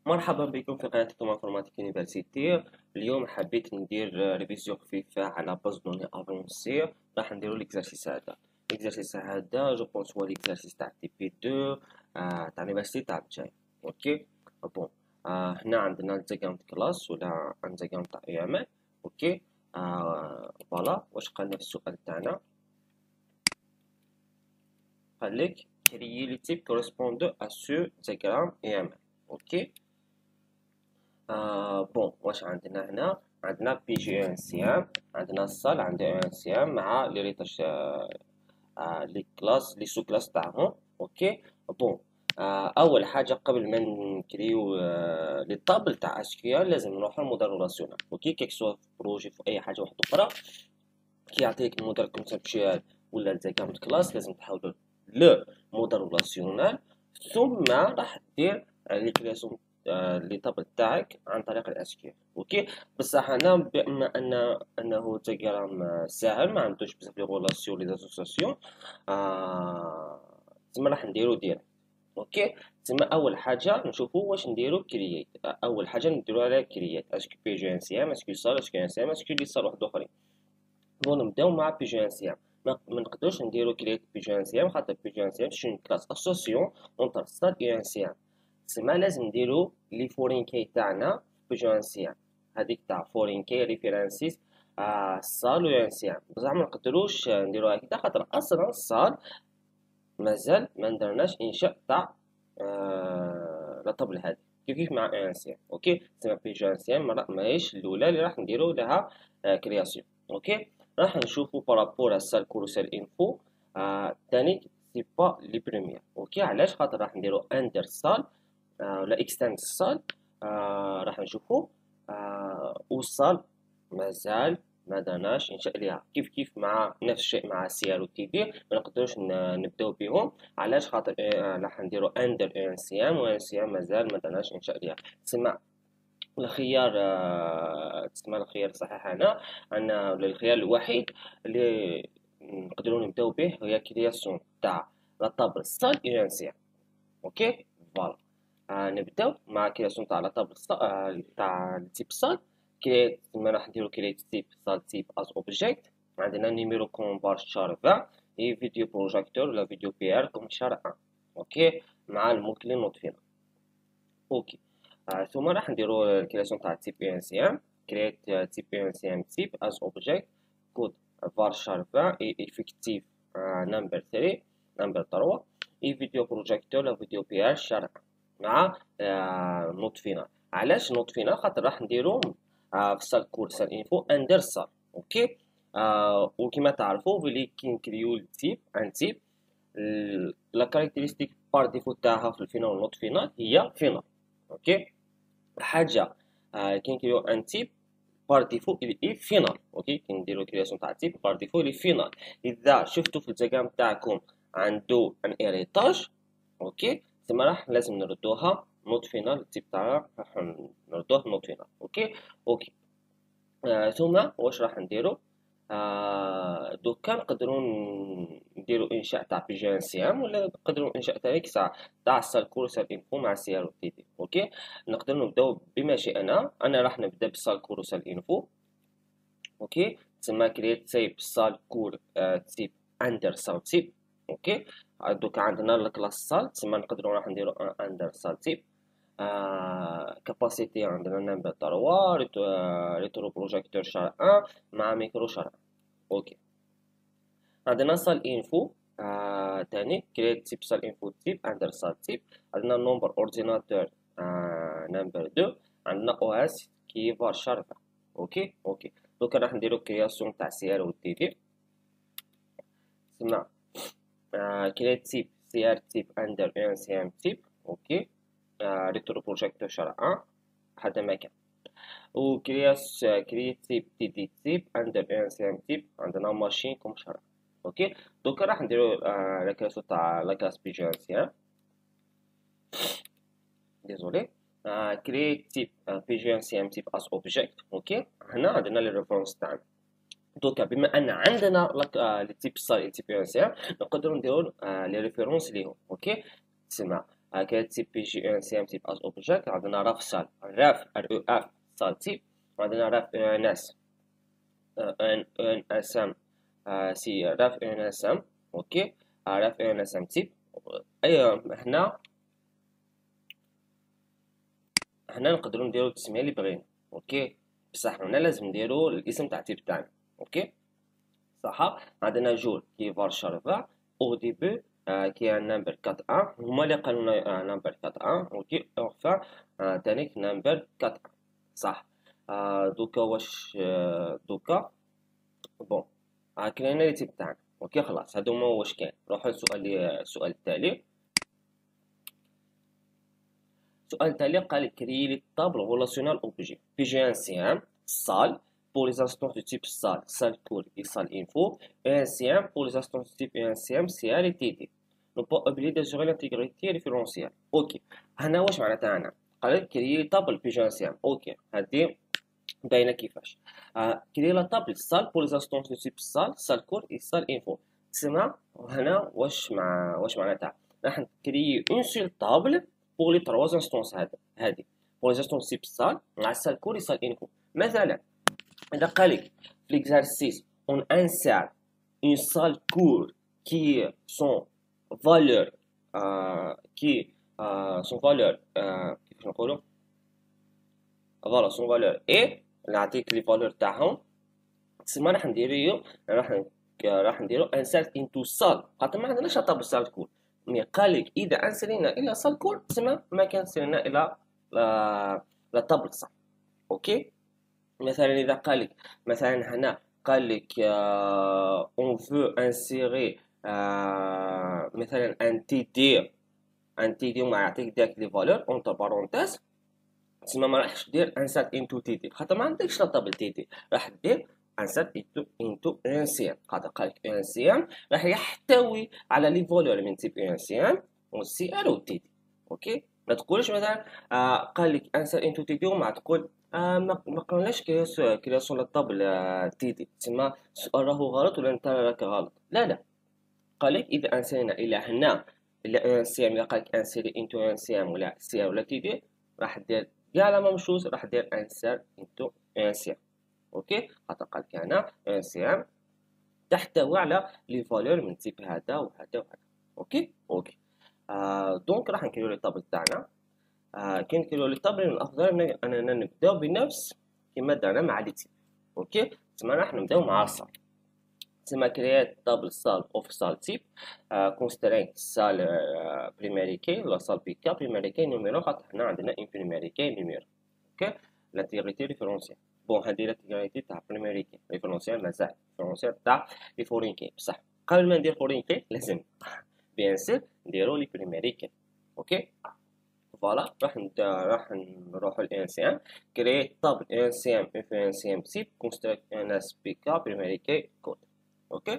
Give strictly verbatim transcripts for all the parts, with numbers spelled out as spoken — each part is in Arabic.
مرحبا بكم في قناة توما انفورماتيك يونيفرسيتي. اليوم حبيت ندير ريفيزيون خفيفة على باز دوني افونسي. راح نديرو ليكزارسيس هذا. ليكزارسيس هذا جو بونس هو ليكزارسيس تاع تي بي دو آه تاع ليونيفرسيتي تاع الجاي. اوكي بون. آه هنا عندنا الدياغرام كلاس ولا الدياغرام تاع اي ام ال. اوكي آه فوالا. واش قالنا في السؤال تاعنا؟ قال لك créer les types correspondant à ce diagramme اي ام ال. اوكي آه بون. واش عندنا هنا؟ عندنا بي جي ان سي ام، عندنا الصال عندها ان سي ام مع لي ريتاش آه لي كلاس لي سو كلاس تاعهم. اوكي بون. آه اول حاجه قبل ما نكريو آه لي طابل تاع اس كيو ال لازم نروحو للموديل ريلاسيونال. اوكي كيك سوا في بروجي في اي حاجه واحده اخرى كي يعطيك الموديل كونسيبتوال ولا الدياغرام كلاس لازم تحولو لو موديل ريلاسيونال، ثم راح دير لي كرياسيون لي طابل تاعك عن طريق الاس كيو. اوكي بصح انا بما ان انه دياغرام ساهل ما عندوش بزاف لي غولاسيون لي اسوسياسيون آه تما راح نديرو ديريكت. اوكي تما اول حاجه نشوفو واش نديرو كرييت. اول حاجه نديرو على كرييت اسكو بي جي ان سي ام اسكو صار اسكو ان سي ام اسكو لي صار واحد اخرين. بون نبداو مع بي جي ان سي ام. ما نقدروش نديرو كرييت بي جي ان سي ام خاطر بي جي ان سي ام سي اون كلاس اسوسيون اونتر ستاد اي ان سي ام. تسمى لازم نديرو لي فورين كي تاعنا بي جي ان سي ام، هذيك تاع فورين كي ريفيرنسيس آه صال و ان سي ام. بصح ما نقدروش نديرو هكذا خاطر اصلا الصال مازال ما ندرناش انشاء تاع آه لا طبل هذه كيف كيف مع ان سي ام. اوكي تسمى بي جي ان سي ام ماهيش الاولى اللي راح نديرو لها آه كرياسيون. اوكي راح نشوفو بارابور السال كوروسال انفو آه تاني سي با لي بريمير. اوكي علاش؟ خاطر راح نديرو اندر سال آه ولا اكستند السال آه راح نشوفو آه والسال مازال ما درناش انشاء ليها كيف كيف مع نفس الشيء مع سي ال و تي في ما نقدروش نبداو بهم. علاش؟ خاطر آه راح نديرو اندر ان سي ام و ان سي ام مازال ما درناش انشاء ليها. تسمى الخيار آه تسمى الخيار الصحيح هنا ان الخيار الوحيد اللي نقدروا نبداو به هي كرياسيون تاع لا طابل سال اي ان سي ام. اوكي فوالا. آه نبداو مع كرياسيون تاع لا طابل آه تاع التيب سال. كريت تما راح نديرو كريت تيب سال تيب از اوبجيكت. عندنا نيميرو كوم بار شار عشرين اي فيديو بروجيكتور ولا فيديو بي ار كوم شار واحد. اوكي مع الموكلين نوطفينا. اوكي آه ثم راح نديرو الكرياسيون تاع تيب بي ان سي ام. كريت تيب بي ان سي ام تيب از اوبجيكت كود var char عشرين اي effective نمبر ثلاثة نمبر ثلاثة اي فيديو بروجيكتور لا فيديو بي ار شرع مع آه نوت فينال. علاش نوت فينال؟ خاطر راح نديرو آه في سال كور سال انفو اندر سال. اوكي آه وكما تعرفوا بلي كي نكريو التيب ان تيب لا كاركتيرستيك بار ديفو تاعها في الفينال والنوت فينال هي فينال. اوكي حاجه آه كي نكريو ان تيب بار ديفو اللي اي فينال. اوكي كي نديرو كرياسيون تاع تيب بار ديفو اللي فينال. اذا شفتوا في الدياغرام تاعكم عنده ان اريتاج اوكي تما راح لازم نردوها نوت فينال. التيب تاعها راح نردوه نوت فينال. اوكي اوكي آه ثم واش راح نديرو؟ آه دوكا نقدروا نديرو انشاء تاع بي جي ان سي ام ولا نقدروا انشاء تاع تاع تاع سال كورس انفو مع سي ار تي دي. اوكي نقدر نبداو بما شئنا. انا راح نبدا بسال كورس انفو. اوكي تسمى كريت سيب سال كور تيب اندر سال تيب. اوكي دوكا عندنا الكلاس سال تسمى نقدروا راح نديرو اندر سال تيب. كاباسيتي عندنا نمبر ثلاثة ريتو ريترو بروجيكتور شار واحد مع ميكرو شار واحد. اوكي عندنا سال انفو آه تاني كريت تيب سال انفو تيب اندر سال تيب. عندنا نمبر اورديناتور آه نمبر اثنين. عندنا او اس كي فار شار واحد. اوكي اوكي دوكا راح نديرو كرياسيون تاع سي ار و تي في. تسمى آه كريت تيب سي ار تيب اندر ان سي ام تيب. اوكي آه ريترو بروجيكتور شار واحد هذا ما كان. وكرياس كريت تيب تي دي تيب اندر ان سي ام تيب عندنا ماشين كوم شرع. اوكي دوكا راح نديرو آه لا كلاس تاع لا كلاس بي جي ان سي ام. ديزولي آه كريت تيب بي جي ان سي ام تيب اس اوبجيكت. اوكي هنا عندنا لي ريفرنس تاعنا. دوكا بما ان عندنا لي تيب ستايل تيب بي ان سي ام نقدروا نديرو آه لي ريفيرونس ليهم. اوكي تسمع كاين تيب بي جي او ان سي ام تيب از اوبجيكت، عندنا رف سال رف ار او اف سال تيب، وعندنا رف او ان اس ان ان اس ام سي رف او ان اس ام. اوكي رف او ان اس ام تيب. اي هنا هنا نقدروا نديرو التسميه اللي بغينا. اوكي بصح هنا لازم نديرو الاسم تاع التيب تاعنا. اوكي صح. عندنا جول كي فالشر ربع او ديبي كي نمبر كات ان، هما اللي قالوا لنا نمبر كات ان. اوكي اونفا تانيك نمبر كات ان. صح. آه دوكا واش آه دوكا بون آه كاين لي تيب تاعنا. اوكي خلاص هادو هما واش كاين. نروحو للسؤال السؤال التالي. السؤال التالي قال créer les tables relationnelles objet P G un C M salle pour les instances de type salle, salle cours et salle info, et un C M pour les instances de type un C M, C L et T T. Ne pas oublier d'assurer l'intégrité référentielle. اوكي هنا واش معناتها هنا؟ قال لك créer table P G un C M. اوكي هادي باينه كيفاش. آه créer la table salle pour les instances de type salle, salle cours et salle info. تسمع هنا واش مع واش معناتها؟ راح نكريي اون سيل table pour les trois instances هذا هذه pour les instances type salle مع السال كور يسال info. مثلا إذا قال لك في l'exercice on insère une salle cour qui son valeur euh, qui euh, son valeur euh, كيفاش نقولوا فوالا son valeur et نعطيك لي فالور تاعهم. تسمى راح نديرو راح راح نديرو insert into salle خاطر ما عندناش طابل salle cour. مي قال لك اذا انسرينا الى سال كور تسمى ما كان سرنا الى لا طابل صح. اوكي مثلا اذا قال لك مثلا هنا قال لك اون فو انسيري مثلا ان تي دي ان تي دي وما يعطيك داك لي فالور اونتر بارونتيز تسمى ما راحش دير انسات انتو تي دي خاطر ما عندكش لا طابل تي دي، راح دير انسات انتو انتو ان سي ام خاطر قال لك ان سي ام راح يحتوي على لي فالور من تيب ان سي ام والسي ال والتي دي. اوكي ما تقولش مثلا آه قال لك انسات انتو تي دي وما تقول آه ما قلناش كرياسيون لا طابل آه تي دي تسمى السؤال راهو غلط ولا انت راك غلط. لا لا قال لك اذا انسينا الى هنا الى ان سي ام اذا قال لك انسيري انتو ان سي ام ولا سي ال ولا تي دي راح دير كاع لا ميم شوز راح دير انسير انتو ان سي ام. اوكي خاطر قال لك هنا ان سي ام تحتوي على لي فالور من تيب هذا وهذا وهذا. اوكي اوكي آه دونك راح نكريو لي طابل تاعنا. آه كي نكريو لي طابل من الافضل اننا نبداو بنفس كما درنا مع لي تيب. اوكي تسمى راح نبداو مع الصال. تسمى كريات طابل سال اوف سال تيب كونسترين سال بريميري كي ولا سال بيكا بريميري كي نيميرو خاطر حنا عندنا ان بريميري كي نيميرو. اوكي لانتيغريتي ريفيرونسيال بون هادي لانتيغريتي تاع بريميري كي ريفيرونسيال مازال ريفيرونسيال تاع لي فورين كي بصح قبل ما ندير فورين كي لازم بيان سير نديرو لي بريميري كي. اوكي فوالا راح راح نروحو ل ان سي ام كريي طابل ان سي ام اف ان سي ام تيب كونستريكت ان اس بي كا بريميري كي كود. اوكي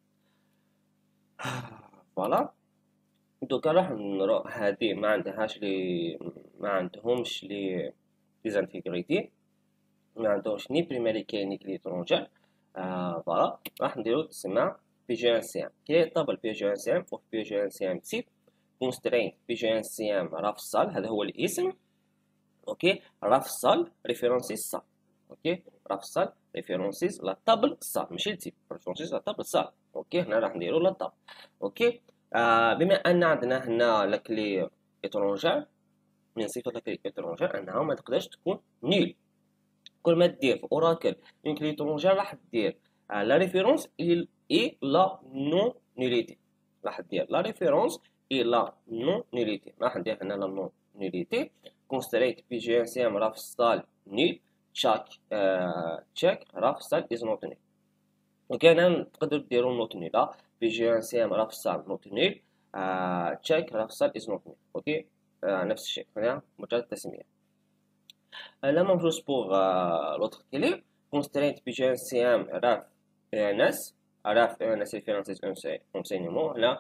فوالا دوكا راح نروح هادي ما عندهاش لي ما عندهمش لي ديزانتيغريتي ما عندهمش ني بريميري كي ني كلي ترونجر. آه فوالا راح نديرو تسمى بي جي ان سي ام كي طابل بي جي ان سي ام و بي جي ان سي ام تيب كونسترين بي جي ان سي ام راف صال هذا هو الاسم. اوكي راف صال ريفيرونسيز صال. اوكي راف صال ريفيرونسيز لا طابل صال ماشي التيب ريفيرونسيز لا طابل صال. اوكي هنا راح نديرو لا طابل. اوكي آه بما ان عندنا هنا لكلي اترونجر من صفة لكلي اترونجر انها ما تقدرش تكون نيل. كل ما دير في اوراكل اون كلي اترونجر راح دير آه لا ريفيرونس اي لا نون نيليتي راح دير لا ريفيرونس اي لا نون نيليتي راح ندير هنا لا نون نيليتي كونستريت بي جي ان سي ام راف ستال نيل تشاك تشيك راف ستال از نوت نيل. اوكي هنا تقدروا ديروا نوت نيل بي جي ان سي ام راف ستال نوت نيل تشيك راف ستال از نوت نيل. اوكي آه نفس الشيء هنا مجرد تسميه. لا ميم chose pour euh, l'autre clé constraint بي جي ان سي ام راف ان اس راف ان اس ريفيرنسيز انسينمون هنا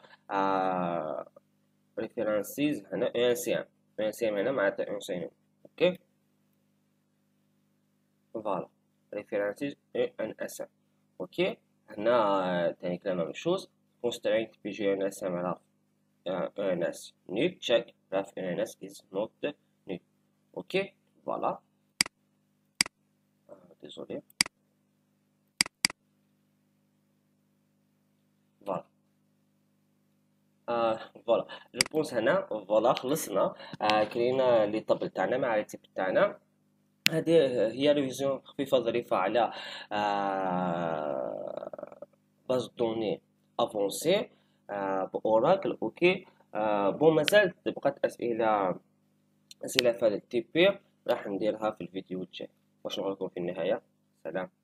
ريفيرنسيز هنا ان سي ام ان سي ام هنا معناتها انسينمون. اوكي فوالا ريفيرنسيز ان اس ام. اوكي هنا تاني كلام ميم chose constraint بي جي ان اس ام راف uh, E N S null, check ref E N S is not null. Ok, voilà. Euh, désolé. Voilà. آه فوالا جو بونس هنا فوالا خلصنا. آه كرينا لي طابل تاعنا مع لي تيب تاعنا. هذه هي ريفيزيون خفيفة ظريفة على آه باز دوني افونسي آه باوراكل. اوكي. آه بون مازال بقات اسئلة اسئلة في هذا التيب راح نديرها في الفيديو الجاي. واش نقول لكم في النهاية؟ سلام.